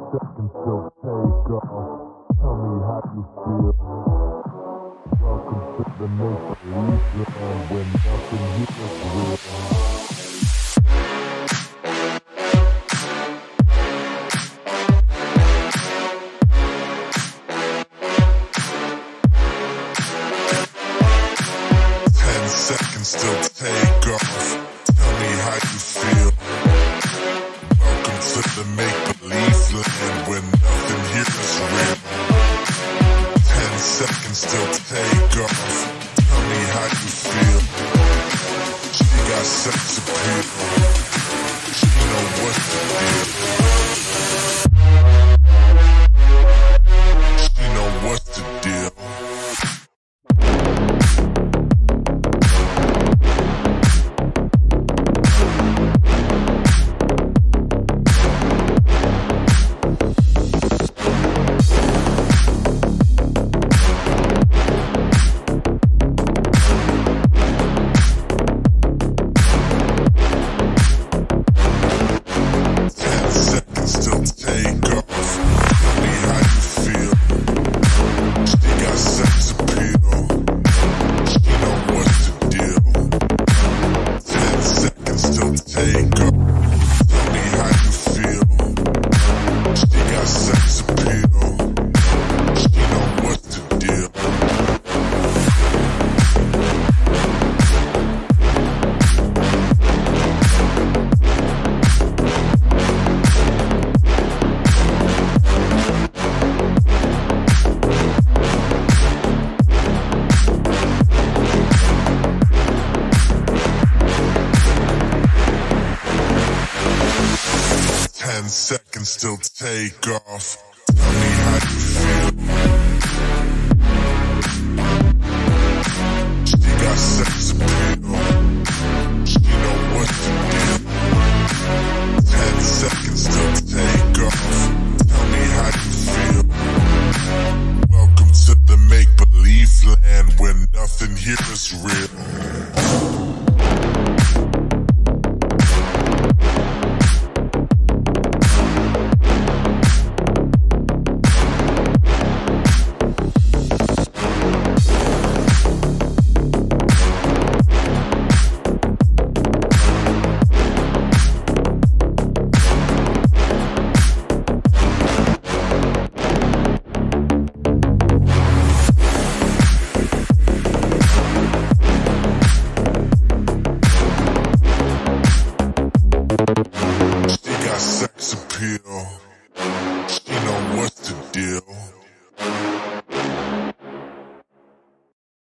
seconds till take off. Tell me how you feel. Welcome to the make-believe land when nothing here is real. 10 seconds till take off. Tell me how you feel. Welcome to the make-believe land when nothing here is real. 10 seconds till take off. Tell me how you feel. She got sex appeal. She know what to do. She know what's the deal. 10 seconds till take off. Tell me how you feel. She got sex appeal. She know what to do. 10 seconds till take off. Tell me how you feel. Welcome to the make-believe land where nothing here is real. 'She got sex appeal.